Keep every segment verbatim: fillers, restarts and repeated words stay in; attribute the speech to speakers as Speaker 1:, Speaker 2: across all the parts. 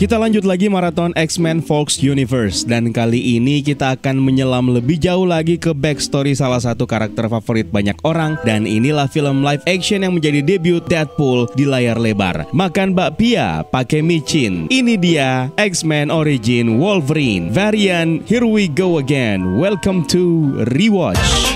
Speaker 1: Kita lanjut lagi maraton X-Men Fox Universe, dan kali ini kita akan menyelam lebih jauh lagi ke backstory salah satu karakter favorit banyak orang, dan inilah film live action yang menjadi debut Deadpool di layar lebar. Makan bakpia pakai micin. Ini dia X-Men Origin Wolverine variant Here We Go Again. Welcome to Rewatch.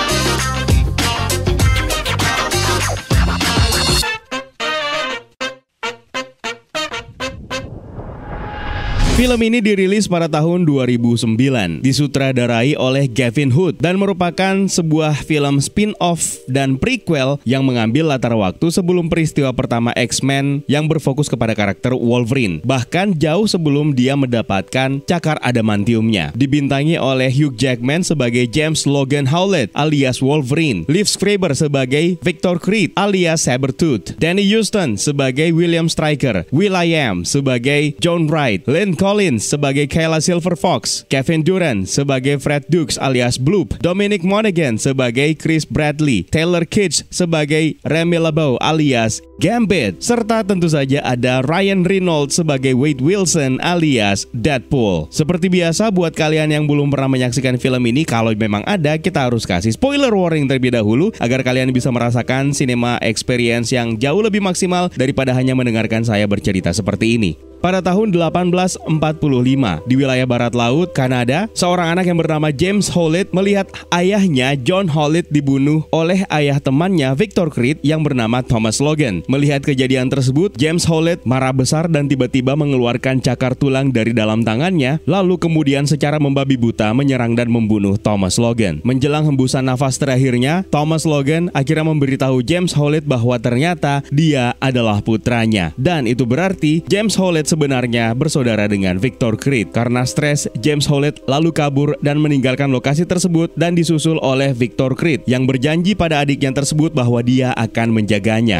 Speaker 1: Film ini dirilis pada tahun dua ribu sembilan, disutradarai oleh Gavin Hood dan merupakan sebuah film spin-off dan prequel yang mengambil latar waktu sebelum peristiwa pertama X-Men yang berfokus kepada karakter Wolverine, bahkan jauh sebelum dia mendapatkan cakar adamantiumnya. Dibintangi oleh Hugh Jackman sebagai James Logan Howlett alias Wolverine, Liv Schreiber sebagai Victor Creed alias Sabretooth, Danny Huston sebagai William Stryker, will.i.am sebagai John Wright, Lynn Collins sebagai Kayla Silver Fox, Kevin Durant sebagai Fred Dukes alias Bloop, Dominic Monaghan sebagai Chris Bradley, Taylor Kitsch sebagai Remy LeBeau alias Gambit, serta tentu saja ada Ryan Reynolds sebagai Wade Wilson alias Deadpool. Seperti biasa, buat kalian yang belum pernah menyaksikan film ini, kalau memang ada, kita harus kasih spoiler warning terlebih dahulu agar kalian bisa merasakan cinema experience yang jauh lebih maksimal daripada hanya mendengarkan saya bercerita seperti ini. Pada tahun delapan belas empat puluh lima, di wilayah barat laut Kanada, seorang anak yang bernama James Howlett melihat ayahnya John Howlett dibunuh oleh ayah temannya Victor Creed yang bernama Thomas Logan. Melihat kejadian tersebut, James Howlett marah besar dan tiba-tiba mengeluarkan cakar tulang dari dalam tangannya, lalu kemudian secara membabi buta menyerang dan membunuh Thomas Logan. Menjelang hembusan nafas terakhirnya, Thomas Logan akhirnya memberitahu James Howlett bahwa ternyata dia adalah putranya. Dan itu berarti James Howlett sebenarnya bersaudara dengan Victor Creed. Karena stres, James Howlett lalu kabur dan meninggalkan lokasi tersebut dan disusul oleh Victor Creed yang berjanji pada adiknya tersebut bahwa dia akan menjaganya.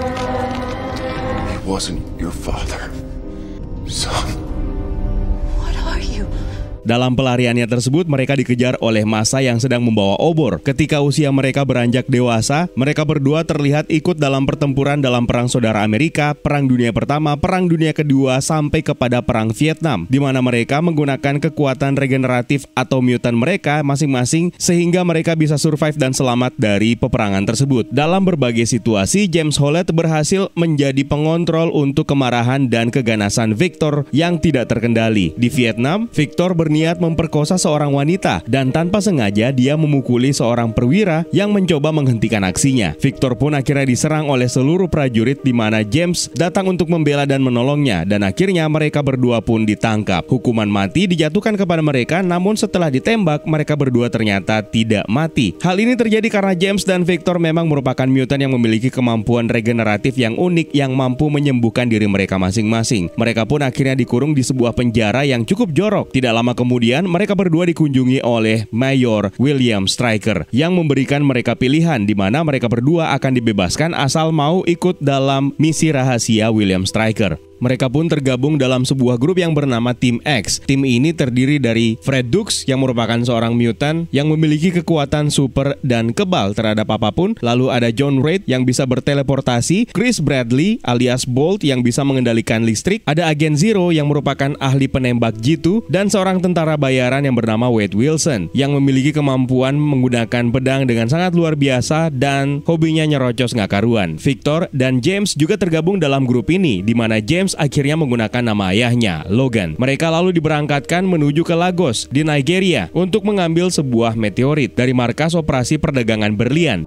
Speaker 2: It wasn't your father, son.
Speaker 3: What are you?
Speaker 1: Dalam pelariannya tersebut, mereka dikejar oleh massa yang sedang membawa obor. Ketika usia mereka beranjak dewasa, mereka berdua terlihat ikut dalam pertempuran dalam Perang Saudara Amerika, Perang Dunia Pertama, Perang Dunia Kedua, sampai kepada Perang Vietnam, di mana mereka menggunakan kekuatan regeneratif atau mutant mereka masing-masing sehingga mereka bisa survive dan selamat dari peperangan tersebut. Dalam berbagai situasi, James Howlett berhasil menjadi pengontrol untuk kemarahan dan keganasan Victor yang tidak terkendali. Di Vietnam, Victor berniat niat memperkosa seorang wanita dan tanpa sengaja dia memukuli seorang perwira yang mencoba menghentikan aksinya. Victor pun akhirnya diserang oleh seluruh prajurit di mana James datang untuk membela dan menolongnya, dan akhirnya mereka berdua pun ditangkap. Hukuman mati dijatuhkan kepada mereka, namun setelah ditembak mereka berdua ternyata tidak mati. Hal ini terjadi karena James dan Victor memang merupakan mutant yang memiliki kemampuan regeneratif yang unik yang mampu menyembuhkan diri mereka masing-masing. Mereka pun akhirnya dikurung di sebuah penjara yang cukup jorok. Tidak lama kemudian Kemudian mereka berdua dikunjungi oleh Mayor William Stryker yang memberikan mereka pilihan di mana mereka berdua akan dibebaskan asal mau ikut dalam misi rahasia William Stryker. Mereka pun tergabung dalam sebuah grup yang bernama Tim X. Tim ini terdiri dari Fred Dukes yang merupakan seorang mutant yang memiliki kekuatan super dan kebal terhadap apapun. Lalu ada John Wright yang bisa berteleportasi, Chris Bradley alias Bolt yang bisa mengendalikan listrik, ada Agen Zero yang merupakan ahli penembak jitu, dan seorang tentara bayaran yang bernama Wade Wilson yang memiliki kemampuan menggunakan pedang dengan sangat luar biasa dan hobinya nyerocos nggak karuan. Victor dan James juga tergabung dalam grup ini, di mana James akhirnya menggunakan nama ayahnya, Logan. Mereka lalu diberangkatkan menuju ke Lagos di Nigeria untuk mengambil sebuah meteorit dari markas operasi perdagangan berlian.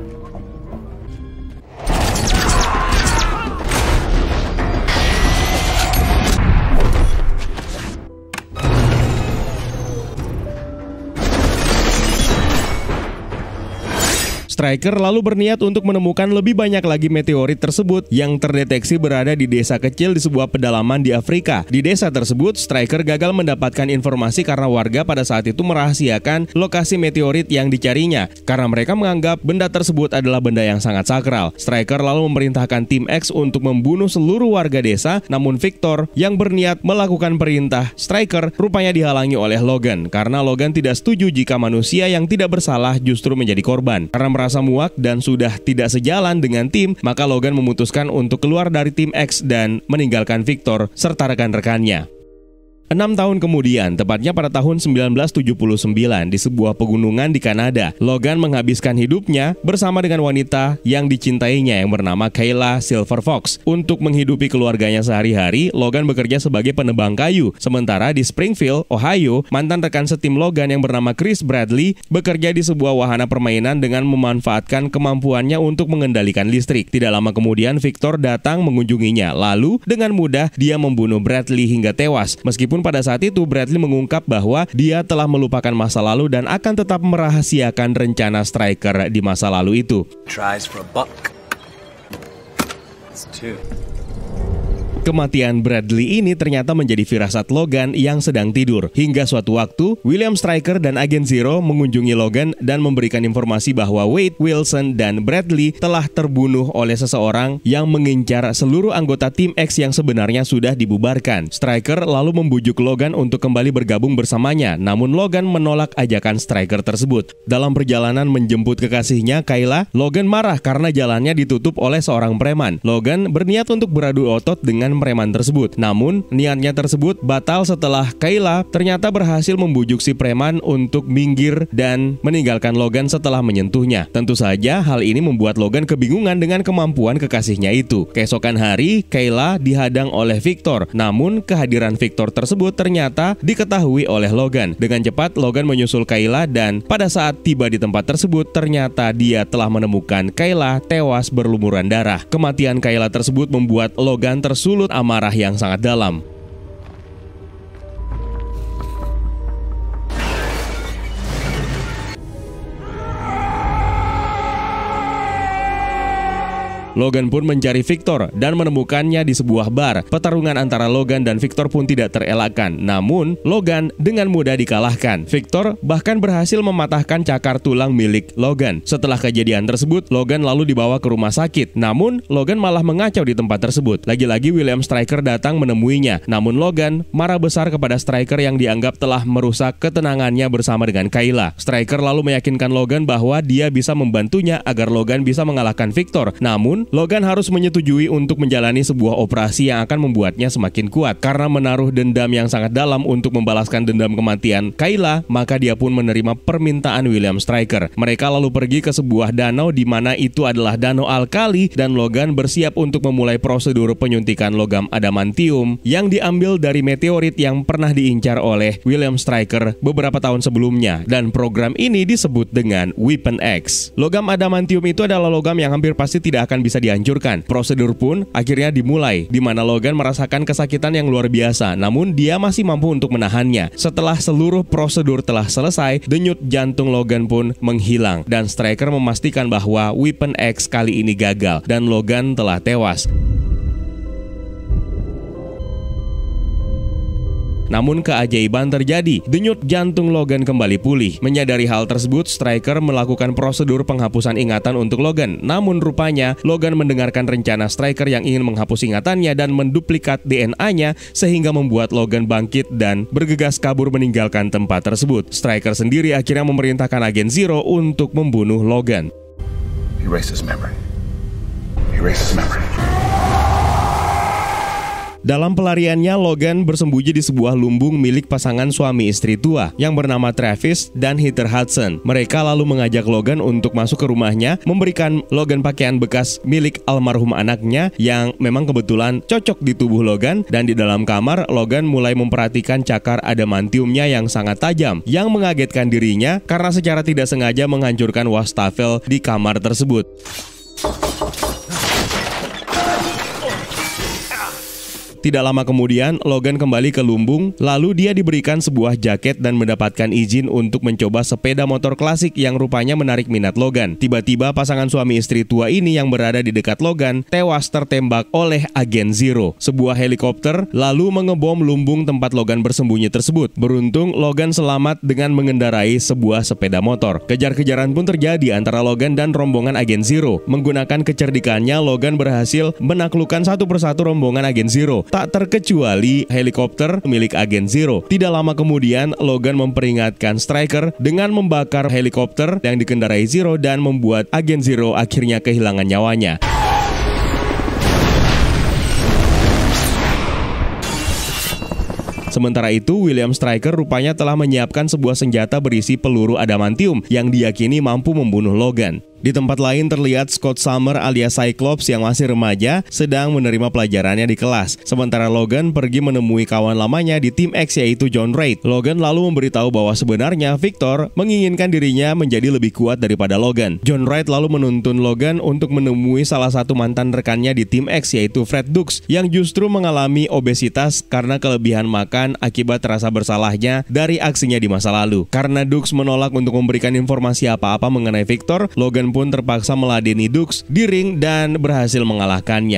Speaker 1: Stryker lalu berniat untuk menemukan lebih banyak lagi meteorit tersebut yang terdeteksi berada di desa kecil di sebuah pedalaman di Afrika. Di desa tersebut, Stryker gagal mendapatkan informasi karena warga pada saat itu merahasiakan lokasi meteorit yang dicarinya karena mereka menganggap benda tersebut adalah benda yang sangat sakral. Stryker lalu memerintahkan Tim X untuk membunuh seluruh warga desa, namun Victor yang berniat melakukan perintah Stryker rupanya dihalangi oleh Logan karena Logan tidak setuju jika manusia yang tidak bersalah justru menjadi korban. Karena merasa muak dan sudah tidak sejalan dengan tim, maka Logan memutuskan untuk keluar dari tim X dan meninggalkan Victor serta rekan-rekannya. Enam tahun kemudian, tepatnya pada tahun sembilan belas tujuh puluh sembilan, di sebuah pegunungan di Kanada, Logan menghabiskan hidupnya bersama dengan wanita yang dicintainya yang bernama Kayla Silver Fox. Untuk menghidupi keluarganya sehari-hari, Logan bekerja sebagai penebang kayu. Sementara di Springfield, Ohio, mantan rekan setim Logan yang bernama Chris Bradley bekerja di sebuah wahana permainan dengan memanfaatkan kemampuannya untuk mengendalikan listrik. Tidak lama kemudian, Victor datang mengunjunginya. Lalu, dengan mudah dia membunuh Bradley hingga tewas. Meskipun pada saat itu Bradley mengungkap bahwa dia telah melupakan masa lalu dan akan tetap merahasiakan rencana Striker di masa lalu itu.
Speaker 4: Tries for a buck. It's two.
Speaker 1: Kematian Bradley ini ternyata menjadi firasat Logan yang sedang tidur. Hingga suatu waktu, William Striker dan Agen Zero mengunjungi Logan dan memberikan informasi bahwa Wade, Wilson, dan Bradley telah terbunuh oleh seseorang yang mengincar seluruh anggota tim X yang sebenarnya sudah dibubarkan. Striker lalu membujuk Logan untuk kembali bergabung bersamanya, namun Logan menolak ajakan Striker tersebut. Dalam perjalanan menjemput kekasihnya, Kayla, Logan marah karena jalannya ditutup oleh seorang preman. Logan berniat untuk beradu otot dengan preman tersebut. Namun, niatnya tersebut batal setelah Kayla ternyata berhasil membujuk si preman untuk minggir dan meninggalkan Logan setelah menyentuhnya. Tentu saja, hal ini membuat Logan kebingungan dengan kemampuan kekasihnya itu. Keesokan hari, Kayla dihadang oleh Victor. Namun, kehadiran Victor tersebut ternyata diketahui oleh Logan. Dengan cepat, Logan menyusul Kayla dan pada saat tiba di tempat tersebut, ternyata dia telah menemukan Kayla tewas berlumuran darah. Kematian Kayla tersebut membuat Logan tersulut amarah yang sangat dalam. Logan pun mencari Victor dan menemukannya di sebuah bar. Pertarungan antara Logan dan Victor pun tidak terelakkan. Namun, Logan dengan mudah dikalahkan. Victor bahkan berhasil mematahkan cakar tulang milik Logan. Setelah kejadian tersebut, Logan lalu dibawa ke rumah sakit. Namun, Logan malah mengacau di tempat tersebut. Lagi-lagi William Striker datang menemuinya. Namun Logan marah besar kepada Striker yang dianggap telah merusak ketenangannya bersama dengan Kayla. Striker lalu meyakinkan Logan bahwa dia bisa membantunya agar Logan bisa mengalahkan Victor. Namun, Logan harus menyetujui untuk menjalani sebuah operasi yang akan membuatnya semakin kuat. Karena menaruh dendam yang sangat dalam untuk membalaskan dendam kematian Kayla, maka dia pun menerima permintaan William Striker. Mereka lalu pergi ke sebuah danau di mana itu adalah danau alkali dan Logan bersiap untuk memulai prosedur penyuntikan logam adamantium yang diambil dari meteorit yang pernah diincar oleh William Striker beberapa tahun sebelumnya. Dan program ini disebut dengan Weapon X. Logam adamantium itu adalah logam yang hampir pasti tidak akan bisa dihancurkan. Prosedur pun akhirnya dimulai, di mana Logan merasakan kesakitan yang luar biasa, namun dia masih mampu untuk menahannya. Setelah seluruh prosedur telah selesai, denyut jantung Logan pun menghilang, dan Striker memastikan bahwa Weapon X kali ini gagal, dan Logan telah tewas. Namun keajaiban terjadi, denyut jantung Logan kembali pulih. Menyadari hal tersebut, Striker melakukan prosedur penghapusan ingatan untuk Logan. Namun rupanya, Logan mendengarkan rencana Striker yang ingin menghapus ingatannya dan menduplikat D N A-nya sehingga membuat Logan bangkit dan bergegas kabur meninggalkan tempat tersebut. Striker sendiri akhirnya memerintahkan Agen Zero untuk membunuh Logan.
Speaker 2: Erase his memory. Erase his memory.
Speaker 1: Dalam pelariannya, Logan bersembunyi di sebuah lumbung milik pasangan suami istri tua yang bernama Travis dan Heather Hudson. Mereka lalu mengajak Logan untuk masuk ke rumahnya, memberikan Logan pakaian bekas milik almarhum anaknya yang memang kebetulan cocok di tubuh Logan, dan di dalam kamar, Logan mulai memperhatikan cakar adamantiumnya yang sangat tajam, yang mengagetkan dirinya karena secara tidak sengaja menghancurkan wastafel di kamar tersebut. Tidak lama kemudian, Logan kembali ke lumbung, lalu dia diberikan sebuah jaket dan mendapatkan izin untuk mencoba sepeda motor klasik yang rupanya menarik minat Logan. Tiba-tiba pasangan suami istri tua ini yang berada di dekat Logan tewas tertembak oleh Agen Zero. Sebuah helikopter lalu mengebom lumbung tempat Logan bersembunyi tersebut. Beruntung, Logan selamat dengan mengendarai sebuah sepeda motor. Kejar-kejaran pun terjadi antara Logan dan rombongan Agen Zero. Menggunakan kecerdikannya, Logan berhasil menaklukkan satu persatu rombongan Agen Zero. tak terkecuali helikopter milik agen Zero. Tidak lama kemudian, Logan memperingatkan Stryker dengan membakar helikopter yang dikendarai Zero dan membuat agen Zero akhirnya kehilangan nyawanya. Sementara itu, William Stryker rupanya telah menyiapkan sebuah senjata berisi peluru adamantium yang diyakini mampu membunuh Logan. Di tempat lain terlihat Scott Summer alias Cyclops yang masih remaja sedang menerima pelajarannya di kelas. Sementara Logan pergi menemui kawan lamanya di tim X yaitu John Wright. Logan lalu memberitahu bahwa sebenarnya Victor menginginkan dirinya menjadi lebih kuat daripada Logan. John Wright lalu menuntun Logan untuk menemui salah satu mantan rekannya di tim X yaitu Fred Dukes yang justru mengalami obesitas karena kelebihan makan akibat rasa bersalahnya dari aksinya di masa lalu. Karena Dukes menolak untuk memberikan informasi apa-apa mengenai Victor, Logan pun terpaksa meladeni Dukes di ring dan berhasil mengalahkannya.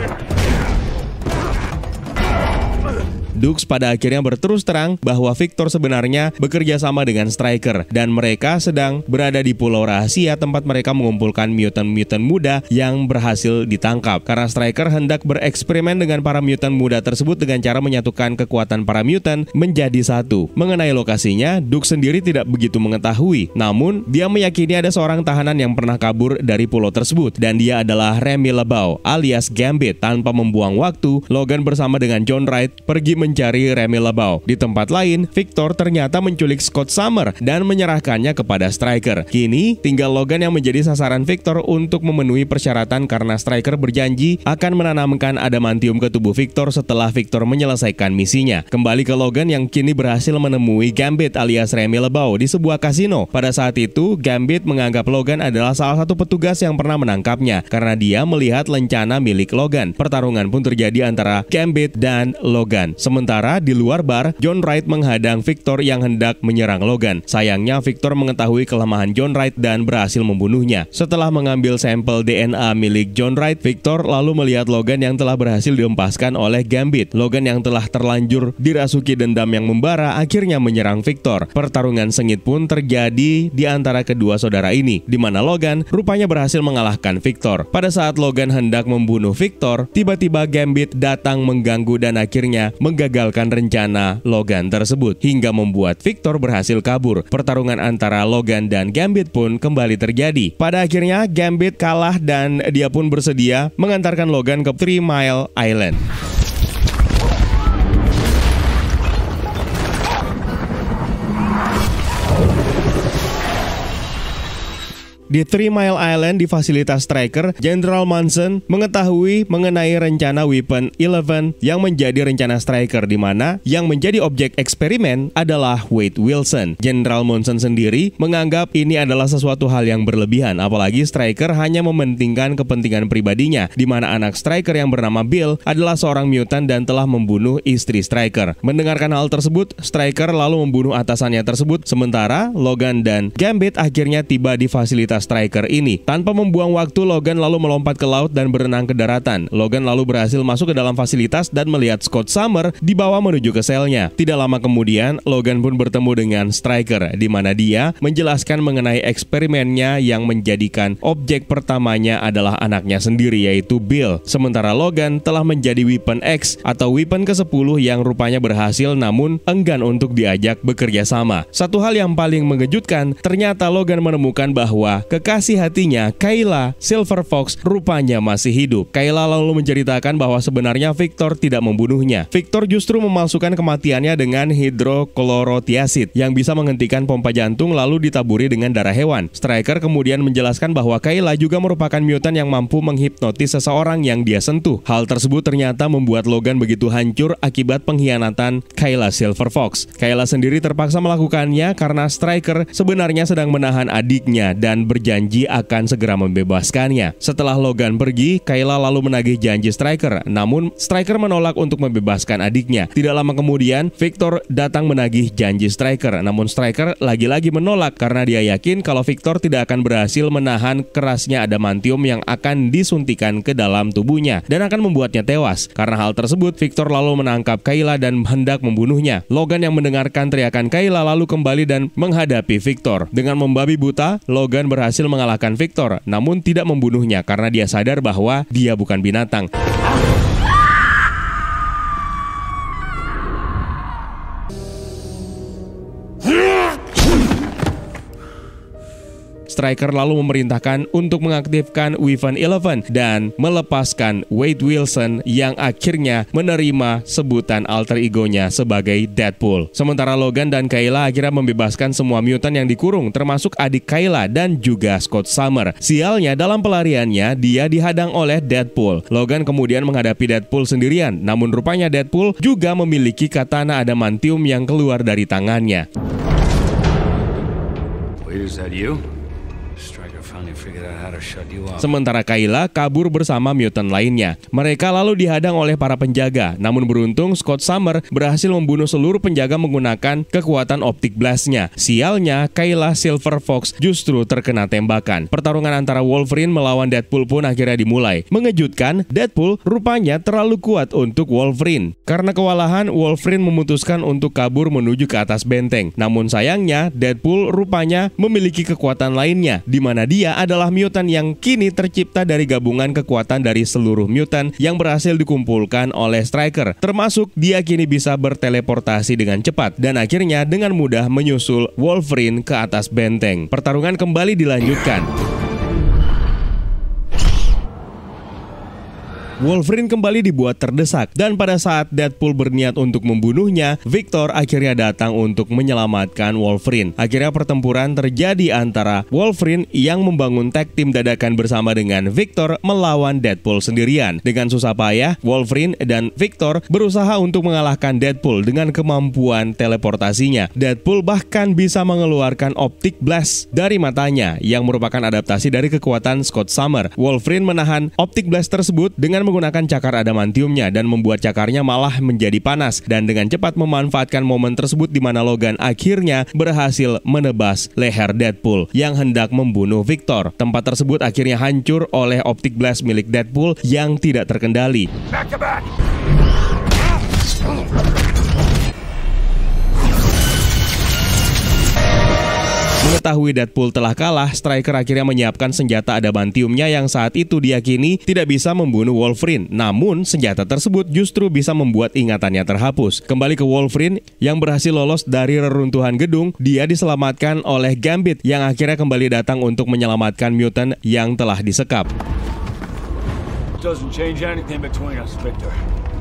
Speaker 1: Dukes pada akhirnya berterus terang bahwa Victor sebenarnya bekerja sama dengan Stryker dan mereka sedang berada di pulau rahasia tempat mereka mengumpulkan mutant-mutant muda yang berhasil ditangkap. Karena Stryker hendak bereksperimen dengan para mutant muda tersebut dengan cara menyatukan kekuatan para mutant menjadi satu. Mengenai lokasinya, Dukes sendiri tidak begitu mengetahui. Namun, dia meyakini ada seorang tahanan yang pernah kabur dari pulau tersebut dan dia adalah Remy LeBeau alias Gambit. Tanpa membuang waktu, Logan bersama dengan John Wright pergi mencari mencari Remy LeBeau. Di tempat lain, Victor ternyata menculik Scott Summer dan menyerahkannya kepada Stryker. Kini, tinggal Logan yang menjadi sasaran Victor untuk memenuhi persyaratan karena Stryker berjanji akan menanamkan adamantium ke tubuh Victor setelah Victor menyelesaikan misinya. Kembali ke Logan yang kini berhasil menemui Gambit alias Remy LeBeau di sebuah kasino. Pada saat itu, Gambit menganggap Logan adalah salah satu petugas yang pernah menangkapnya karena dia melihat lencana milik Logan. Pertarungan pun terjadi antara Gambit dan Logan. Sementara di luar bar, John Wright menghadang Victor yang hendak menyerang Logan. Sayangnya Victor mengetahui kelemahan John Wright dan berhasil membunuhnya. Setelah mengambil sampel D N A milik John Wright, Victor lalu melihat Logan yang telah berhasil diempaskan oleh Gambit. Logan yang telah terlanjur dirasuki dendam yang membara akhirnya menyerang Victor. Pertarungan sengit pun terjadi di antara kedua saudara ini, di mana Logan rupanya berhasil mengalahkan Victor. Pada saat Logan hendak membunuh Victor, tiba-tiba Gambit datang mengganggu dan akhirnya menggagalkan rencana Logan tersebut hingga membuat Victor berhasil kabur. Pertarungan antara Logan dan Gambit pun kembali terjadi. Pada akhirnya Gambit kalah dan dia pun bersedia mengantarkan Logan ke Three Mile Island. Di Three Mile Island di fasilitas Stryker, General Munson mengetahui mengenai rencana Weapon eleven yang menjadi rencana Stryker, di mana yang menjadi objek eksperimen adalah Wade Wilson. General Munson sendiri menganggap ini adalah sesuatu hal yang berlebihan, apalagi Stryker hanya mementingkan kepentingan pribadinya, di mana anak Stryker yang bernama Bill adalah seorang mutant dan telah membunuh istri Stryker. Mendengarkan hal tersebut, Stryker lalu membunuh atasannya tersebut, sementara Logan dan Gambit akhirnya tiba di fasilitas Stryker ini. Tanpa membuang waktu, Logan lalu melompat ke laut dan berenang ke daratan. Logan lalu berhasil masuk ke dalam fasilitas dan melihat Scott Summer dibawa menuju ke selnya. Tidak lama kemudian, Logan pun bertemu dengan Stryker, di mana dia menjelaskan mengenai eksperimennya yang menjadikan objek pertamanya adalah anaknya sendiri, yaitu Bill. Sementara Logan telah menjadi Weapon X atau Weapon kesepuluh yang rupanya berhasil namun enggan untuk diajak bekerja sama. Satu hal yang paling mengejutkan, ternyata Logan menemukan bahwa kekasih hatinya, Kayla Silver Fox, rupanya masih hidup. Kayla lalu menceritakan bahwa sebenarnya Victor tidak membunuhnya. Victor justru memalsukan kematiannya dengan hidroklorotiasid yang bisa menghentikan pompa jantung lalu ditaburi dengan darah hewan. Stryker kemudian menjelaskan bahwa Kayla juga merupakan mutant yang mampu menghipnotis seseorang yang dia sentuh. Hal tersebut ternyata membuat Logan begitu hancur akibat pengkhianatan Kayla Silver Fox. Kayla sendiri terpaksa melakukannya karena Stryker sebenarnya sedang menahan adiknya dan berjanji akan segera membebaskannya. Setelah Logan pergi, Kayla lalu menagih janji Stryker, namun Stryker menolak untuk membebaskan adiknya. Tidak lama kemudian, Victor datang menagih janji Stryker, namun Stryker lagi-lagi menolak karena dia yakin kalau Victor tidak akan berhasil menahan kerasnya adamantium yang akan disuntikan ke dalam tubuhnya dan akan membuatnya tewas. Karena hal tersebut, Victor lalu menangkap Kayla dan hendak membunuhnya. Logan yang mendengarkan teriakan Kayla lalu kembali dan menghadapi Victor. Dengan membabi buta, Logan berhasil berhasil mengalahkan Victor, namun tidak membunuhnya karena dia sadar bahwa dia bukan binatang. Stryker lalu memerintahkan untuk mengaktifkan Weapon Eleven dan melepaskan Wade Wilson yang akhirnya menerima sebutan alter egonya sebagai Deadpool. Sementara Logan dan Kayla akhirnya membebaskan semua mutant yang dikurung, termasuk adik Kayla dan juga Scott Summer. Sialnya, dalam pelariannya dia dihadang oleh Deadpool. Logan kemudian menghadapi Deadpool sendirian, namun rupanya Deadpool juga memiliki katana adamantium yang keluar dari tangannya.
Speaker 2: Is that you? Stryker finally figured out how to shut you up.
Speaker 1: Sementara Kayla kabur bersama mutant lainnya. Mereka lalu dihadang oleh para penjaga. Namun beruntung Scott Summer berhasil membunuh seluruh penjaga menggunakan kekuatan optic blast-nya. Sialnya, Kayla Silver Fox justru terkena tembakan. Pertarungan antara Wolverine melawan Deadpool pun akhirnya dimulai. Mengejutkan, Deadpool rupanya terlalu kuat untuk Wolverine. Karena kewalahan, Wolverine memutuskan untuk kabur menuju ke atas benteng. Namun sayangnya, Deadpool rupanya memiliki kekuatan lainnya, di mana dia adalah mutant yang kini tercipta dari gabungan kekuatan dari seluruh mutant yang berhasil dikumpulkan oleh Stryker. Termasuk dia kini bisa berteleportasi dengan cepat dan akhirnya dengan mudah menyusul Wolverine ke atas benteng. Pertarungan kembali dilanjutkan. Wolverine kembali dibuat terdesak dan pada saat Deadpool berniat untuk membunuhnya, Victor akhirnya datang untuk menyelamatkan Wolverine. Akhirnya pertempuran terjadi antara Wolverine yang membangun tag team dadakan bersama dengan Victor melawan Deadpool sendirian. Dengan susah payah, Wolverine dan Victor berusaha untuk mengalahkan Deadpool dengan kemampuan teleportasinya. Deadpool bahkan bisa mengeluarkan optic blast dari matanya yang merupakan adaptasi dari kekuatan Scott Summer. Wolverine menahan optic blast tersebut dengan menggunakan cakar adamantiumnya dan membuat cakarnya malah menjadi panas dan dengan cepat memanfaatkan momen tersebut di mana Logan akhirnya berhasil menebas leher Deadpool yang hendak membunuh Victor. Tempat tersebut akhirnya hancur oleh optic blast milik Deadpool yang tidak terkendali.
Speaker 2: Back to back!
Speaker 1: Mengetahui Deadpool telah kalah, Stryker akhirnya menyiapkan senjata adamantiumnya yang saat itu diyakini tidak bisa membunuh Wolverine. Namun, senjata tersebut justru bisa membuat ingatannya terhapus. Kembali ke Wolverine yang berhasil lolos dari reruntuhan gedung, dia diselamatkan oleh Gambit yang akhirnya kembali datang untuk menyelamatkan mutant yang telah disekap.
Speaker 2: Doesn't change anything between us, Victor.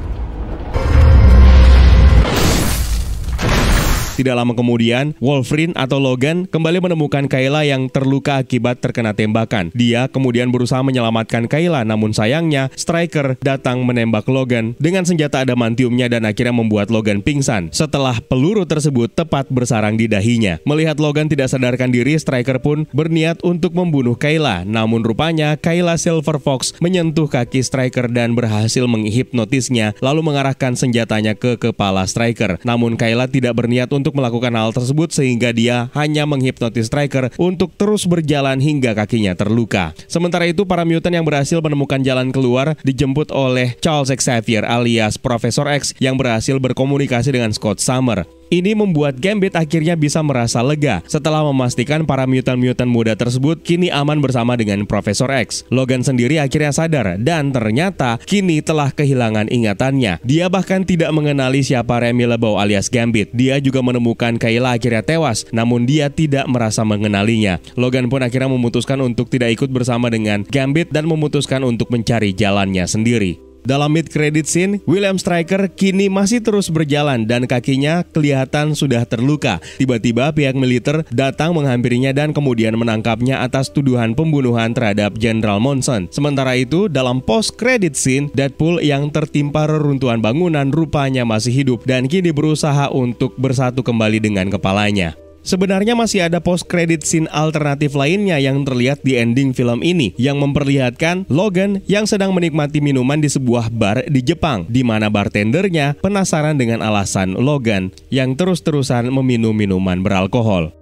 Speaker 1: Tidak lama kemudian, Wolverine atau Logan kembali menemukan Kayla yang terluka akibat terkena tembakan. Dia kemudian berusaha menyelamatkan Kayla, namun sayangnya Stryker datang menembak Logan dengan senjata adamantiumnya dan akhirnya membuat Logan pingsan setelah peluru tersebut tepat bersarang di dahinya. Melihat Logan tidak sadarkan diri, Stryker pun berniat untuk membunuh Kayla. Namun rupanya Kayla Silver Fox menyentuh kaki Stryker dan berhasil menghipnotisnya lalu mengarahkan senjatanya ke kepala Stryker. Namun Kayla tidak berniat untuk untuk melakukan hal tersebut sehingga dia hanya menghipnotis Stryker untuk terus berjalan hingga kakinya terluka. Sementara itu, para mutant yang berhasil menemukan jalan keluar dijemput oleh Charles Xavier alias Profesor X yang berhasil berkomunikasi dengan Scott Summer. Ini membuat Gambit akhirnya bisa merasa lega setelah memastikan para mutant-mutant muda tersebut kini aman bersama dengan Profesor X. Logan sendiri akhirnya sadar dan ternyata kini telah kehilangan ingatannya. Dia bahkan tidak mengenali siapa Remy LeBeau alias Gambit. Dia juga menemukan Kayla akhirnya tewas, namun dia tidak merasa mengenalinya. Logan pun akhirnya memutuskan untuk tidak ikut bersama dengan Gambit dan memutuskan untuk mencari jalannya sendiri. Dalam mid-credit scene, William Stryker kini masih terus berjalan dan kakinya kelihatan sudah terluka. Tiba-tiba pihak militer datang menghampirinya dan kemudian menangkapnya atas tuduhan pembunuhan terhadap Jenderal Monson. Sementara itu, dalam post-credit scene, Deadpool yang tertimpa reruntuhan bangunan rupanya masih hidup dan kini berusaha untuk bersatu kembali dengan kepalanya. Sebenarnya masih ada post-credit scene alternatif lainnya yang terlihat di ending film ini yang memperlihatkan Logan yang sedang menikmati minuman di sebuah bar di Jepang di mana bartendernya penasaran dengan alasan Logan yang terus-terusan meminum minuman beralkohol.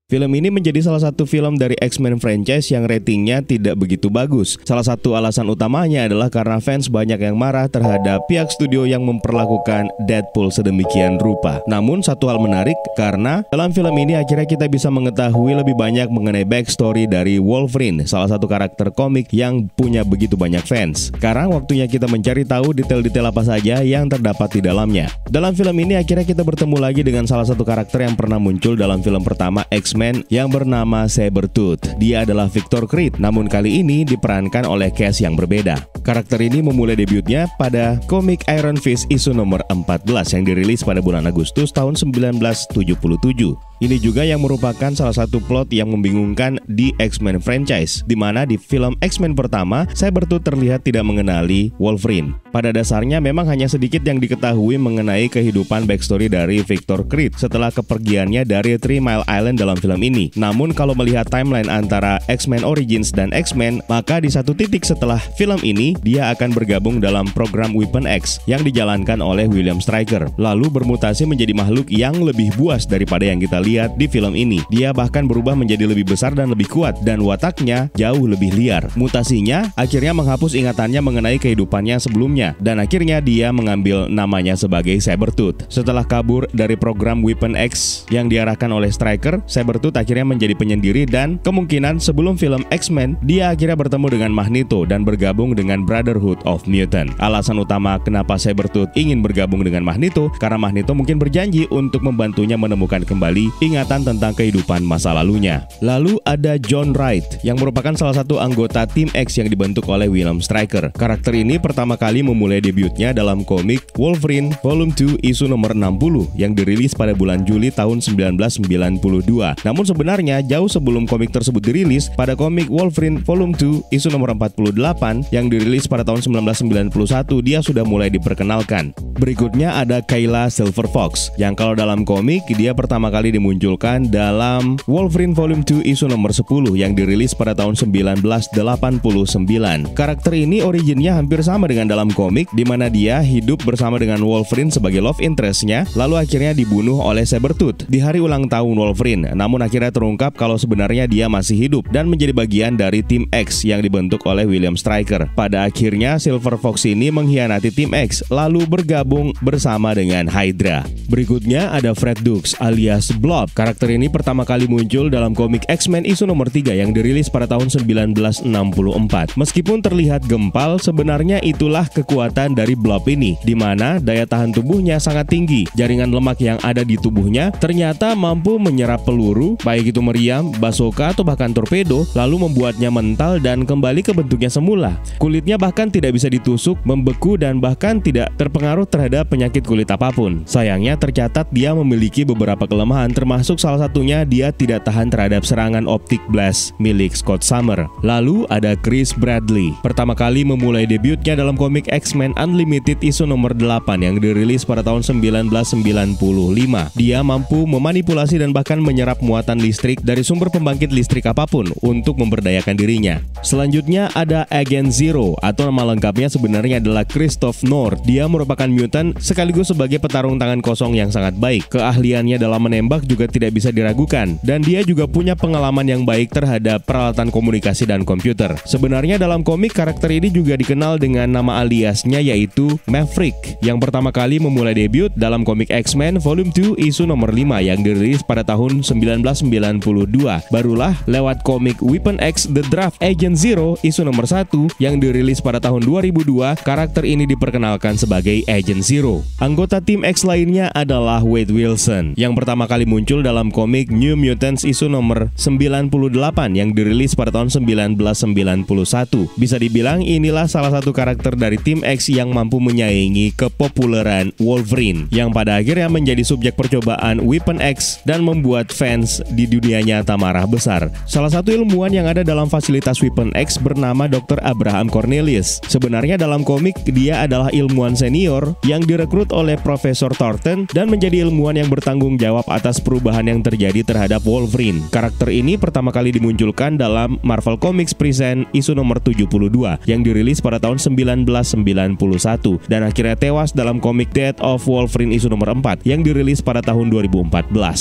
Speaker 1: Film ini menjadi salah satu film dari X-Men franchise yang ratingnya tidak begitu bagus. Salah satu alasan utamanya adalah karena fans banyak yang marah terhadap pihak studio yang memperlakukan Deadpool sedemikian rupa. Namun satu hal menarik karena dalam film ini akhirnya kita bisa mengetahui lebih banyak mengenai backstory dari Wolverine, salah satu karakter komik yang punya begitu banyak fans. Sekarang waktunya kita mencari tahu detail-detail apa saja yang terdapat di dalamnya. Dalam film ini akhirnya kita bertemu lagi dengan salah satu karakter yang pernah muncul dalam film pertama X-Men yang bernama Sabretooth. Dia adalah Victor Creed, namun kali ini diperankan oleh cast yang berbeda. Karakter ini memulai debutnya pada komik Iron Fist isu nomor empat belas yang dirilis pada bulan Agustus tahun sembilan belas tujuh puluh tujuh. Ini juga yang merupakan salah satu plot yang membingungkan di X-Men franchise, di mana di film X-Men pertama, Sabretooth terlihat tidak mengenali Wolverine. Pada dasarnya memang hanya sedikit yang diketahui mengenai kehidupan backstory dari Victor Creed setelah kepergiannya dari Three Mile Island dalam film ini. Namun kalau melihat timeline antara X-Men Origins dan X-Men, maka di satu titik setelah film ini, dia akan bergabung dalam program Weapon X yang dijalankan oleh William Stryker, lalu bermutasi menjadi makhluk yang lebih buas daripada yang kita lihat lihat di film ini. Dia bahkan berubah menjadi lebih besar dan lebih kuat, dan wataknya jauh lebih liar. Mutasinya akhirnya menghapus ingatannya mengenai kehidupannya sebelumnya, dan akhirnya dia mengambil namanya sebagai Sabretooth. Setelah kabur dari program Weapon X yang diarahkan oleh Stryker, Sabretooth akhirnya menjadi penyendiri, dan kemungkinan sebelum film X-Men, dia akhirnya bertemu dengan Magneto dan bergabung dengan Brotherhood of Mutant. Alasan utama kenapa Sabretooth ingin bergabung dengan Magneto, karena Magneto mungkin berjanji untuk membantunya menemukan kembali ingatan tentang kehidupan masa lalunya. Lalu ada John Wright yang merupakan salah satu anggota tim X yang dibentuk oleh William Stryker. Karakter ini pertama kali memulai debutnya dalam komik Wolverine Volume dua isu nomor enam puluh yang dirilis pada bulan Juli tahun sembilan belas sembilan puluh dua. Namun sebenarnya jauh sebelum komik tersebut dirilis, pada komik Wolverine Volume dua isu nomor empat puluh delapan yang dirilis pada tahun sembilan belas sembilan puluh satu, dia sudah mulai diperkenalkan. Berikutnya ada Kayla Silver Fox yang kalau dalam komik dia pertama kali dimunculkan dalam Wolverine Volume dua isu nomor sepuluh yang dirilis pada tahun sembilan belas delapan puluh sembilan. Karakter ini originnya hampir sama dengan dalam komik, di mana dia hidup bersama dengan Wolverine sebagai love interest-nya, lalu akhirnya dibunuh oleh Sabretooth di hari ulang tahun Wolverine. Namun akhirnya terungkap kalau sebenarnya dia masih hidup dan menjadi bagian dari tim X yang dibentuk oleh William Stryker. Pada akhirnya Silver Fox ini mengkhianati tim X lalu bergabung bersama dengan Hydra. Berikutnya ada Fred Dukes alias Blob. Karakter ini pertama kali muncul dalam komik X-Men isu nomor tiga yang dirilis pada tahun sembilan belas enam puluh empat. Meskipun terlihat gempal, sebenarnya itulah kekuatan dari Blob ini, di mana daya tahan tubuhnya sangat tinggi. Jaringan lemak yang ada di tubuhnya ternyata mampu menyerap peluru, baik itu meriam, bazooka atau bahkan torpedo, lalu membuatnya mental dan kembali ke bentuknya semula. Kulitnya bahkan tidak bisa ditusuk, membeku, dan bahkan tidak terpengaruh terhadap penyakit kulit apapun. Sayangnya tercatat dia memiliki beberapa kelemahan, termasuk salah satunya dia tidak tahan terhadap serangan optic blast milik Scott Summers. Lalu ada Chris Bradley. Pertama kali memulai debutnya dalam komik X-Men Unlimited isu nomor delapan yang dirilis pada tahun sembilan belas sembilan puluh lima. Dia mampu memanipulasi dan bahkan menyerap muatan listrik dari sumber pembangkit listrik apapun untuk memberdayakan dirinya. Selanjutnya ada Agent Zero, atau nama lengkapnya sebenarnya adalah Christoph North. Dia merupakan mutant sekaligus sebagai petarung tangan kosong yang sangat baik. Keahliannya dalam menembak juga tidak bisa diragukan, dan dia juga punya pengalaman yang baik terhadap peralatan komunikasi dan komputer. Sebenarnya dalam komik karakter ini juga dikenal dengan nama aliasnya yaitu Maverick, yang pertama kali memulai debut dalam komik X-Men Volume dua isu nomor lima yang dirilis pada tahun sembilan belas sembilan puluh dua. Barulah lewat komik Weapon X The Draft Agent Zero isu nomor satu yang dirilis pada tahun dua ribu dua, karakter ini diperkenalkan sebagai Agent Zero. Anggota tim X lainnya adalah Wade Wilson yang pertama kali muncul dalam komik New Mutants isu nomor sembilan puluh delapan yang dirilis pada tahun sembilan belas sembilan puluh satu. Bisa dibilang inilah salah satu karakter dari tim X yang mampu menyaingi kepopuleran Wolverine, yang pada akhirnya menjadi subjek percobaan Weapon X dan membuat fans di dunia nyata marah besar. Salah satu ilmuwan yang ada dalam fasilitas Weapon X bernama dokter Abraham Cornelius. Sebenarnya dalam komik dia adalah ilmuwan senior yang direkrut oleh Profesor Thornton dan menjadi ilmuwan yang bertanggung jawab atas perubahan yang terjadi terhadap Wolverine. Karakter ini pertama kali dimunculkan dalam Marvel Comics Present isu nomor tujuh puluh dua yang dirilis pada tahun sembilan belas sembilan puluh satu dan akhirnya tewas dalam komik Death of Wolverine isu nomor empat yang dirilis pada tahun dua ribu empat belas.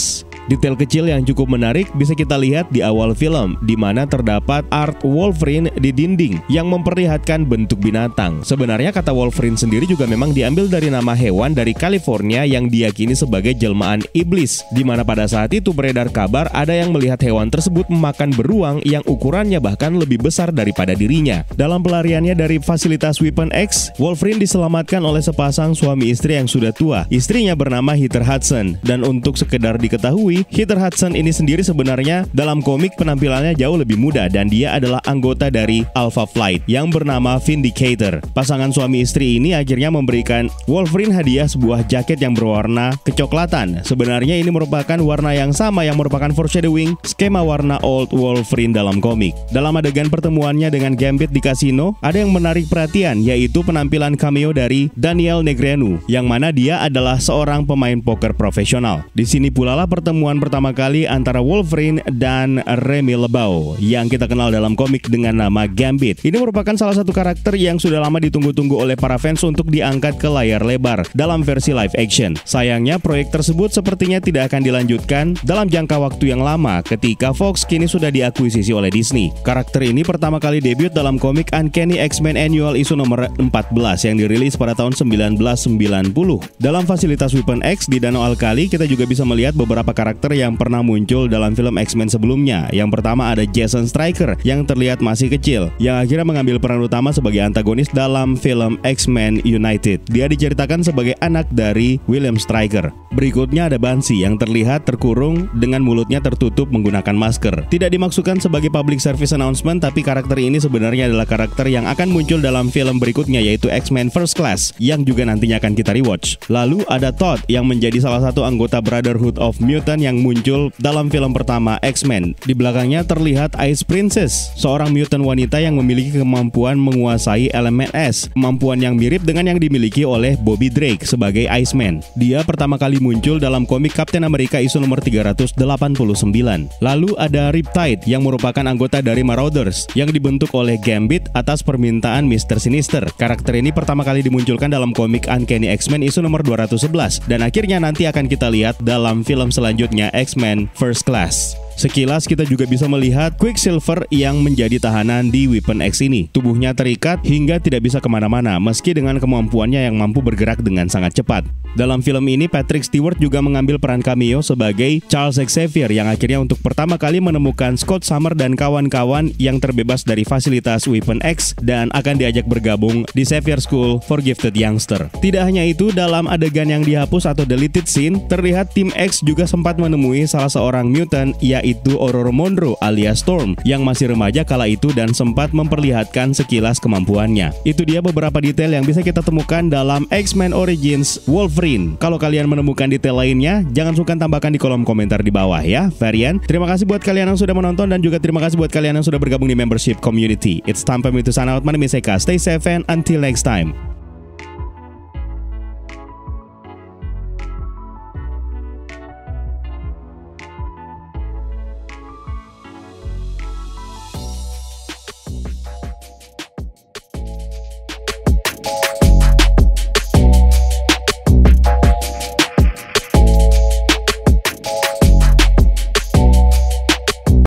Speaker 1: Detail kecil yang cukup menarik bisa kita lihat di awal film, di mana terdapat art Wolverine di dinding yang memperlihatkan bentuk binatang. Sebenarnya kata Wolverine sendiri juga memang diambil dari nama hewan dari California yang diyakini sebagai jelmaan iblis, di mana pada saat itu beredar kabar ada yang melihat hewan tersebut memakan beruang yang ukurannya bahkan lebih besar daripada dirinya. Dalam pelariannya dari fasilitas Weapon X, Wolverine diselamatkan oleh sepasang suami istri yang sudah tua. Istrinya bernama Heather Hudson, dan untuk sekedar diketahui, Heather Hudson ini sendiri sebenarnya dalam komik penampilannya jauh lebih muda dan dia adalah anggota dari Alpha Flight yang bernama Vindicator. Pasangan suami istri ini akhirnya memberikan Wolverine hadiah sebuah jaket yang berwarna kecoklatan. Sebenarnya ini merupakan warna yang sama yang merupakan foreshadowing skema warna Old Wolverine dalam komik. Dalam adegan pertemuannya dengan Gambit di kasino, ada yang menarik perhatian, yaitu penampilan cameo dari Daniel Negreanu, yang mana dia adalah seorang pemain poker profesional. Di sini pula lah pertemuan pertama kali antara Wolverine dan Remy LeBeau, yang kita kenal dalam komik dengan nama Gambit. Ini merupakan salah satu karakter yang sudah lama ditunggu-tunggu oleh para fans untuk diangkat ke layar lebar dalam versi live action. Sayangnya, proyek tersebut sepertinya tidak akan dilanjutkan dalam jangka waktu yang lama ketika Fox kini sudah diakuisisi oleh Disney. Karakter ini pertama kali debut dalam komik Uncanny X-Men Annual Issue nomor empat belas yang dirilis pada tahun seribu sembilan ratus sembilan puluh. Dalam fasilitas Weapon X di Danau Alkali, kita juga bisa melihat beberapa karakter yang pernah muncul dalam film X-Men sebelumnya. Yang pertama ada Jason Stryker yang terlihat masih kecil, yang akhirnya mengambil peran utama sebagai antagonis dalam film X-Men United. Dia diceritakan sebagai anak dari William Stryker. Berikutnya ada Banshee yang terlihat terkurung dengan mulutnya tertutup menggunakan masker. Tidak dimaksudkan sebagai public service announcement, tapi karakter ini sebenarnya adalah karakter yang akan muncul dalam film berikutnya, yaitu X-Men First Class, yang juga nantinya akan kita rewatch. Lalu ada Todd yang menjadi salah satu anggota Brotherhood of Mutant yang muncul dalam film pertama X-Men. Di belakangnya terlihat Ice Princess, seorang mutant wanita yang memiliki kemampuan menguasai elemen es, kemampuan yang mirip dengan yang dimiliki oleh Bobby Drake sebagai Iceman. Dia pertama kali muncul dalam komik Captain America isu nomor tiga ratus delapan puluh sembilan. Lalu ada Riptide yang merupakan anggota dari Marauders yang dibentuk oleh Gambit atas permintaan mister Sinister. Karakter ini pertama kali dimunculkan dalam komik Uncanny X-Men isu nomor dua ratus sebelas dan akhirnya nanti akan kita lihat dalam film selanjutnya X-Men First Class. Sekilas kita juga bisa melihat Quicksilver yang menjadi tahanan di Weapon X ini. Tubuhnya terikat hingga tidak bisa kemana-mana meski dengan kemampuannya yang mampu bergerak dengan sangat cepat. Dalam film ini Patrick Stewart juga mengambil peran cameo sebagai Charles Xavier yang akhirnya untuk pertama kali menemukan Scott Summers dan kawan-kawan yang terbebas dari fasilitas Weapon X dan akan diajak bergabung di Xavier School for Gifted Youngster. Tidak hanya itu, dalam adegan yang dihapus atau deleted scene, terlihat tim X juga sempat menemui salah seorang mutant yaitu Ororo Monroe alias Storm yang masih remaja kala itu dan sempat memperlihatkan sekilas kemampuannya. Itu dia beberapa detail yang bisa kita temukan dalam X-Men Origins Wolverine. Kalau kalian menemukan detail lainnya, jangan sungkan tambahkan di kolom komentar di bawah ya, Varian. Terima kasih buat kalian yang sudah menonton dan juga terima kasih buat kalian yang sudah bergabung di membership community. It's time for me to sign out. My name is Eka. Stay safe and until next time.